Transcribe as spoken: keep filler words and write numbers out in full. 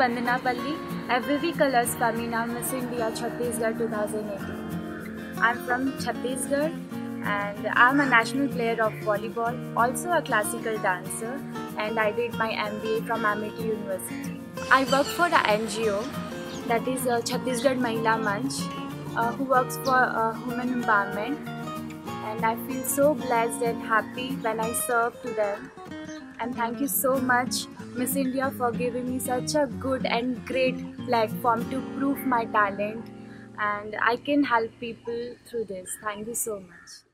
Spandana Palli, F V V Colors Femina Miss India Chhattisgarh two thousand eighteen. I'm from Chhattisgarh and I'm a national player of volleyball, also a classical dancer, and I did my M B A from Amity University. I work for the N G O, that is uh, Chhattisgarh Mahila Manch, uh, who works for uh, women empowerment, and I feel so blessed and happy when I serve to them. And thank you so much, Miss India, for giving me such a good and great platform to prove my talent, and I can help people through this. Thank you so much.